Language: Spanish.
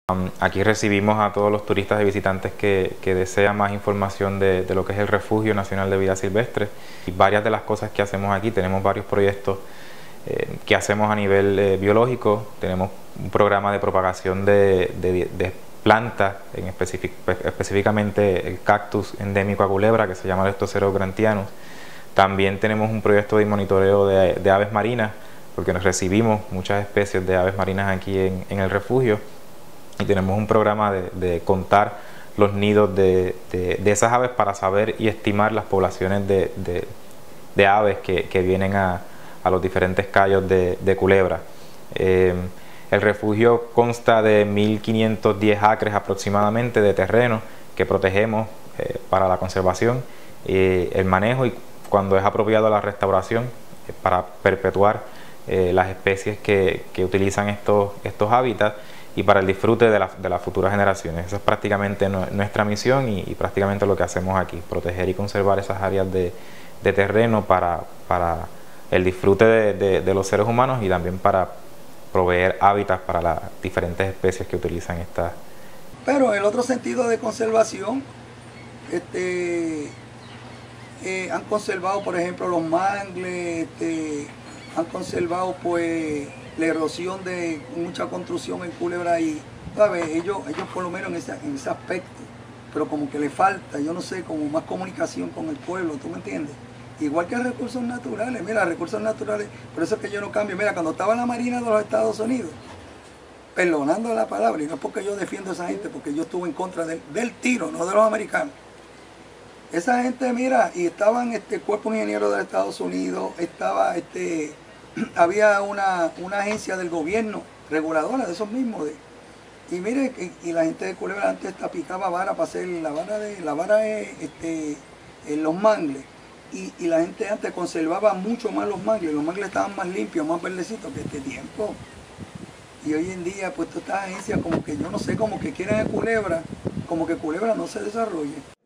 Aquí recibimos a todos los turistas y visitantes que desean más información de lo que es el Refugio Nacional de Vida Silvestre. Y varias de las cosas que hacemos aquí, tenemos varios proyectos que hacemos a nivel biológico. Tenemos un programa de propagación de plantas, específicamente el cactus endémico a Culebra, que se llama Leucoceros grantianus. También tenemos un proyecto de monitoreo de aves marinas, porque nos recibimos muchas especies de aves marinas aquí en el refugio. Y tenemos un programa de contar los nidos de esas aves para saber y estimar las poblaciones de aves que vienen a los diferentes cayos de Culebra. El refugio consta de 1.510 acres aproximadamente de terreno que protegemos para la conservación, el manejo y cuando es apropiado la restauración para perpetuar las especies que utilizan estos hábitats y para el disfrute de las futuras generaciones. Esa es prácticamente nuestra misión y prácticamente lo que hacemos aquí, proteger y conservar esas áreas de terreno para el disfrute de los seres humanos y también para proveer hábitats para las diferentes especies que utilizan estas. Pero el otro sentido de conservación, han conservado, por ejemplo, los mangles, han conservado pues la erosión de mucha construcción en Culebra y, ¿sabes? Ellos por lo menos en ese aspecto, pero como que le falta, yo no sé, como más comunicación con el pueblo, ¿tú me entiendes? Igual que recursos naturales, mira, recursos naturales, por eso es que yo no cambio. Mira, cuando estaba en la Marina de los Estados Unidos, perdonando la palabra, y no es porque yo defiendo a esa gente, porque yo estuve en contra del tiro, no de los americanos. Esa gente, mira, y estaban cuerpo ingeniero de Estados Unidos, estaba había una agencia del gobierno reguladora de esos mismos. Y mire, y la gente de Culebra antes picaba vara para hacer la vara en los mangles. Y la gente antes conservaba mucho más los mangles estaban más limpios, más verdecitos que este tiempo. Y hoy en día, pues todas estas agencias como que yo no sé, como que quieren a Culebra, como que Culebra no se desarrolle.